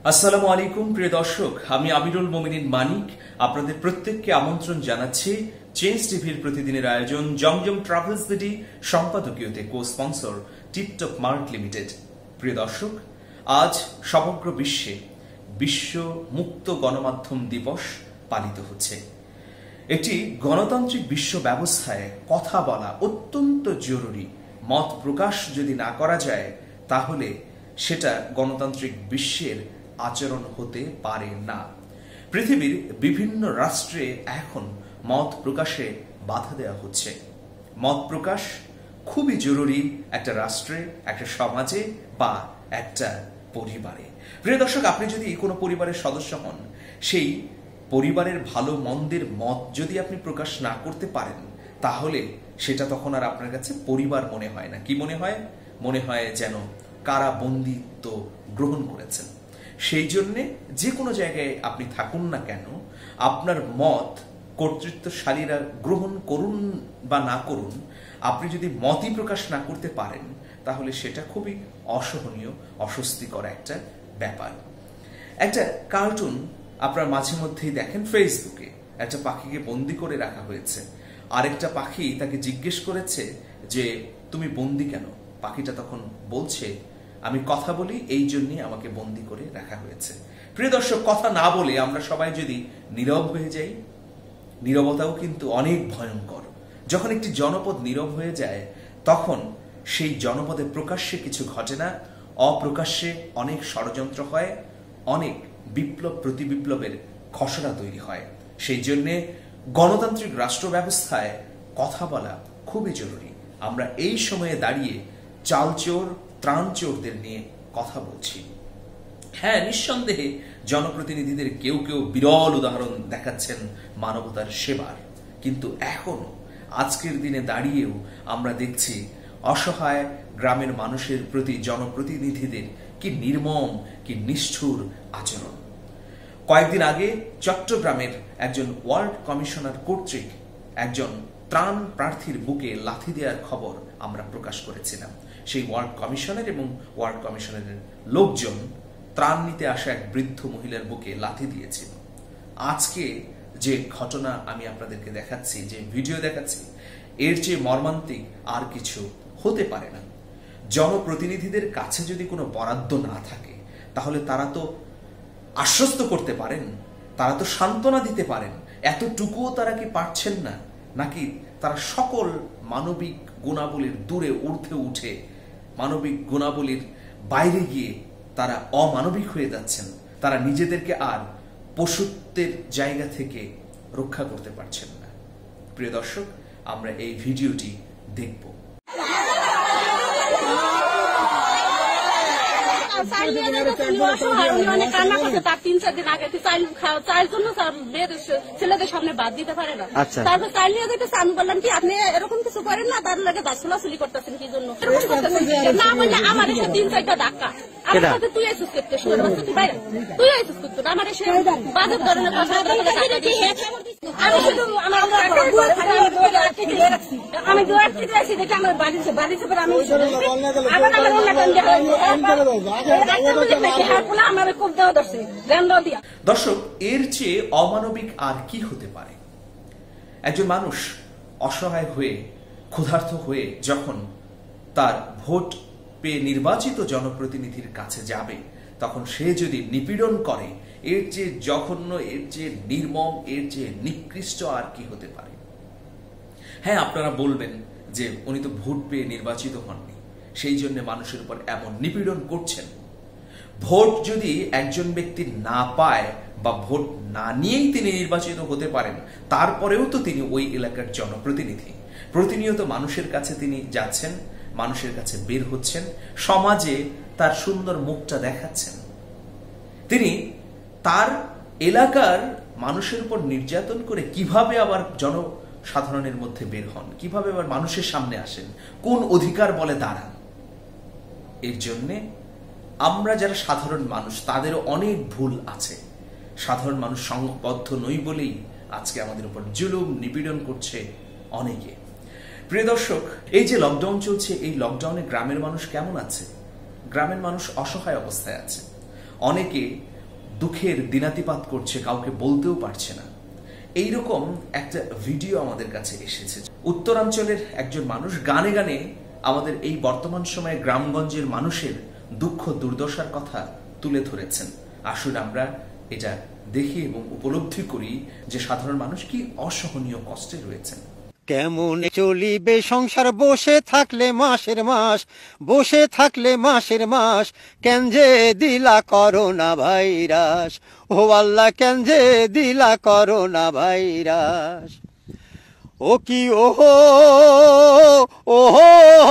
আসসালামু আলাইকুম প্রিয় দর্শক, আমি আমিরুল মোমিনিন মানিক আপনাদের প্রত্যেককে আমন্ত্রণ জানাচ্ছি চেঞ্জ টিভির প্রতিদিনের আয়োজন জমজম ট্রাভেলস বিডি সম্পাদকীয়তে কো-স্পন্সর টিপটপ মার্ট লিমিটেড। প্রিয় দর্শক, আজ সমগ্র বিশ্বে বিশ্ব মুক্ত গণমাধ্যম দিবস পালিত হচ্ছে। একটি গণতান্ত্রিক বিশ্ব ব্যবস্থায় কথা বলা অত্যন্ত জরুরি। মত প্রকাশ যদি না করা যায় তাহলে সেটা গণতান্ত্রিক বিশ্বের আচরণ হতে পারে না। পৃথিবীর বিভিন্ন রাষ্ট্রে এখন মত প্রকাশে বাধা দেওয়া হচ্ছে। মত প্রকাশ খুবই জরুরি একটা রাষ্ট্রে, একটা সমাজে বা একটা পরিবারে। প্রিয় দর্শক, আপনি যদি কোনো পরিবারের সদস্য হন, সেই পরিবারের ভালো মন্দের মত যদি আপনি প্রকাশ না করতে পারেন তাহলে সেটা তখন আর আপনার কাছে পরিবার মনে হয় না। কি মনে হয়? মনে হয় যেন কারাবন্দিত্ব গ্রহণ করেছেন। সেই জন্যে যে কোনো জায়গায় আপনি থাকুন না কেন, আপনার মত কর্তৃত্বশালীরা গ্রহণ করুন বা না করুন, আপনি যদি মতই প্রকাশ না করতে পারেন তাহলে সেটা খুবই অসহনীয়, অস্বস্তিকর একটা ব্যাপার। একটা কার্টুন আপনার মাঝে মধ্যেই দেখেন ফেসবুকে, একটা পাখিকে বন্দি করে রাখা হয়েছে। আরেকটা পাখি তাকে জিজ্ঞেস করেছে যে তুমি বন্দি কেন? পাখিটা তখন বলছে, আমি কথা বলি, এই জন্যই আমাকে বন্দি করে রাখা হয়েছে। প্রিয় দর্শক, কথা না বলে আমরা সবাই যদি নীরব হয়ে যাই, নীরবতাও কিন্তু অনেক ভয়ঙ্কর। যখন একটি জনপদ নীরব হয়ে যায় তখন সেই জনপদে প্রকাশ্যে কিছু ঘটে না, অপ্রকাশ্যে অনেক ষড়যন্ত্র হয়, অনেক বিপ্লব প্রতিবিপ্লবের খসড়া তৈরি হয়। সেই জন্যে গণতান্ত্রিক রাষ্ট্র ব্যবস্থায় কথা বলা খুবই জরুরি। আমরা এই সময়ে দাঁড়িয়ে চালচোর, ত্রাণচোরদের নিয়ে কথা বলছি। হ্যাঁ, নিঃসন্দেহে জনপ্রতিনিধিদের কেউ কেউ বিরল উদাহরণ দেখাচ্ছেন মানবতার সেবার, কিন্তু এখনো আজকের দিনে দাঁড়িয়েও আমরা দেখছি অসহায় গ্রামের মানুষের প্রতি জনপ্রতিনিধিদের কি নির্মম, কি নিষ্ঠুর আচরণ। কয়েকদিন আগে চট্টগ্রামের একজন ওয়ার্ড কমিশনার কর্তৃক একজন ত্রাণ প্রার্থীর বুকে লাথি দেওয়ার খবর আমরা প্রকাশ করেছিলাম। সেই ওয়ার্ড কমিশনার এবং ওয়ার্ড কমিশনারের লোকজন ত্রাণ নিতে আসা এক বৃদ্ধ মহিলার বুকে লাথি দিয়েছিল। আজকে যে ঘটনা আমি আপনাদেরকে দেখাচ্ছি, যে ভিডিও দেখাচ্ছি, এর চেয়ে মর্মান্তিক আর কিছু হতে পারে না। জনপ্রতিনিধিদের কাছে যদি কোনো বরাদ্দ না থাকে তাহলে তারা তো আশ্বস্ত করতে পারেন, তারা তো সান্ত্বনা দিতে পারেন। এতটুকুও তারা কি পারছেন না? নাকি তারা সকল মানবিক গুণাবলীর দূরে ঊর্ধ্বে উঠে মানবিক গুণাবলীর বাইরে গিয়ে তারা অমানবিক হয়ে যাচ্ছেন? তারা নিজেদেরকে আর পশুত্বের জায়গা থেকে রক্ষা করতে পারছেন না। প্রিয় দর্শক, আমরা এই ভিডিওটি দেখব। ছেলেদের সামনে বাদ দিতে পারে না। তারপর চাইল নিয়ে যেতেছে, আমি বললাম কি আপনি এরকম কিছু করেন না, তার লাগে বাসুলাসুলি করতেছেন কি জন্য? না বললে আমার এসে 3-4টা ধাক্কা, আমার সাথে তুই এসেছিস করতে, তুই এসেছিস করতো না, আমার এসে বাজার ধরনের কথা আমি শুধু আমি দুয়ার থেকে আসি দেখি আমার বাড়িতে পরে আমি আবার আমার খুব দেওয়া দর্শে দিয়া। দর্শক, এর চেয়ে অমানবিক আর কি হতে পারে? একজন মানুষ অসহায় হয়ে, ক্ষুধার্ত হয়ে যখন তার ভোট পেয়ে নির্বাচিত জনপ্রতিনিধির কাছে যাবে, তখন সে যদি নিপীড়ন করে, এর চেয়ে জঘন্য, এর চেয়ে নির্মম, এর চেয়ে নিকৃষ্ট আর কি হতে পারে? হ্যাঁ, আপনারা বলবেন যে উনি তো ভোট পেয়ে নির্বাচিত হননি, সেই জন্য মানুষের উপর এমন নিপীড়ন করছেন। ভোট যদি একজন ব্যক্তি না পায় বা ভোট না নিয়েই তিনি নির্বাচিত হতে পারেন, তারপরেও তো তিনি ওই এলাকার জনপ্রতিনিধি। প্রতিনিয়ত মানুষের কাছে তিনি যাচ্ছেন, মানুষের কাছে বের হচ্ছেন, সমাজে তার সুন্দর মুখটা দেখাচ্ছেন। তিনি তার এলাকার মানুষের উপর নির্যাতন করে কিভাবে আবার জনসাধারণের মধ্যে বের হন, কিভাবে আবার মানুষের সামনে আসেন, কোন অধিকার বলে দাঁড়ান? এর জন্যে আমরা যারা সাধারণ মানুষ তাদেরও অনেক ভুল আছে। সাধারণ মানুষ সংঘবদ্ধ নই বলেই আজকে আমাদের উপর জুলুম, নিপীড়ন করছে অনেকে। প্রিয় দর্শক, এই যে লকডাউন চলছে, এই লকডাউনে গ্রামের মানুষ কেমন আছে? গ্রামের মানুষ অসহায় অবস্থায় আছে। অনেকে দুঃখের দিনাতিপাত করছে, কাউকে বলতেও পারছে না। এইরকম একটা ভিডিও আমাদের কাছে এসেছে। উত্তরাঞ্চলের একজন মানুষ গানে গানে আমাদের এই বর্তমান সময়ে গ্রামগঞ্জের মানুষের দুঃখ দুর্দশার কথা তুলে ধরেছেন। আসুন আমরা এটা দেখি এবং উপলব্ধি করি যে সাধারণ মানুষ কি অসহনীয় কষ্টে রয়েছেন। কেমন চলিবে সংসার বসে থাকলে মাসের মাস, বসে থাকলে মাসের মাস, কেন যে দিলা করোনা ভাইরাস, ও আল্লাহ কেন যে দিলা করোনা ভাইরাস। ও কি ওহো ওহো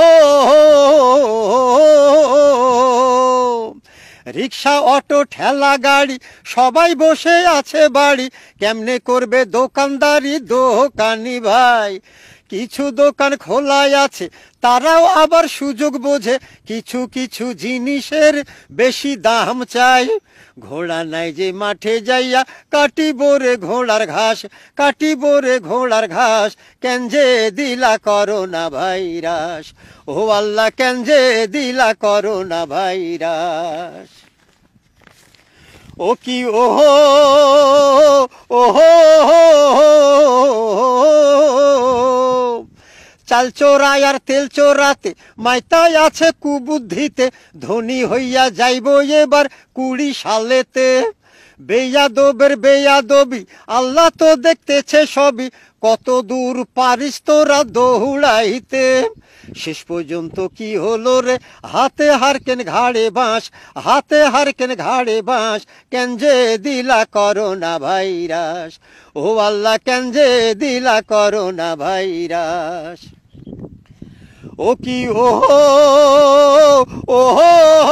রিক্সা অটো ঠেলা গাড়ি সবাই বসে আছে বাড়ি, কেমনে করবে দোকানদারি দোকানি ভাই। কিছু দোকান খোলাই আছে তারাও আবার সুযোগ বোঝে, কিছু কিছু জিনিসের বেশি দাম চাই। ঘোড়া নাই যে মাঠে যাইয়া কাটিব রে ঘোড়ার ঘাস, কাটিব রে ঘোড়ার ঘাস, কেন যে দিলা করোনা ভাইরাস, ও আল্লাহ কেন যে দিলা করোনা ভাইরাস। ও কি ওহো ওহো চাল চোরাই আর তেল চোরাতে মাইতায় আছে কুবুদ্ধিতে, ধনী হইয়া যাইব এবার 20 সালেতে। বেয়াদবের বেয়াদবি আল্লাহ তো দেখতেছে সবই, কত দূর পারিস তোরা দৌড়াইতে। শেষ পর্যন্ত কি হলো রে, হাতে হারকেন ঘাড়ে বাঁশ, হাতে হারকেন ঘাড়ে বাঁশ, কেন যে দিলা করোনা ভাইরাস, ও আল্লাহ কেন যে দিলা করোনা ভাইরাস। ও কি ওহো ওহো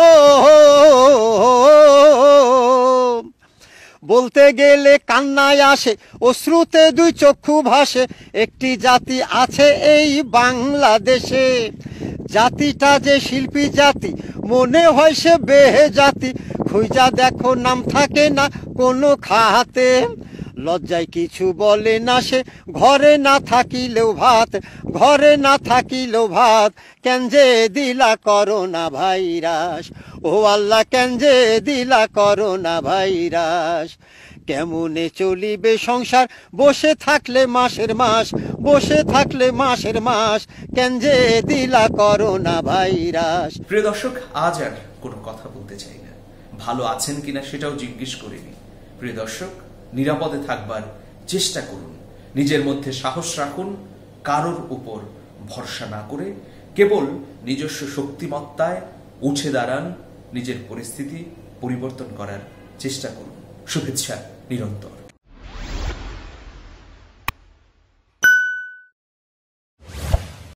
বলতে গেলে কান্নায় আসে, অশ্রুতে 2 চক্ষু ভাসে। একটি জাতি আছে এই বাংলাদেশে, জাতিটা যে শিল্পী জাতি মনে হয় সে বেহে জাতি। খুঁজা দেখো নাম থাকে না কোনো খাতে, লজ্জায় কিছু বলে না সে, ঘরে না থাকিলেও ভাত, ঘরে না থাকিলেও ভাত, কেন যে দিলা করোনা ভাইরাস, ও আল্লাহ কেন যে দিলা করোনা ভাইরাস। কেমনে চলিবে সংসার বসে থাকলে মাসের মাস, বসে থাকলে মাসের মাস, কেন যে দিলা করোনা ভাইরাস। প্রিয় দর্শক, আজ আর কোনো কথা বলতে চাই না, ভালো আছেন কিনা সেটাও জিজ্ঞেস করিনি। প্রিয় দর্শক, নিরাপদে থাকবার চেষ্টা করুন, নিজের মধ্যে সাহস রাখুন, কারোর উপর ভরসা না করে কেবল নিজস্ব শক্তিমত্তায় উঠে দাঁড়ান, নিজের পরিস্থিতি পরিবর্তন করার চেষ্টা করুন। শুভেচ্ছা নিরন্তর।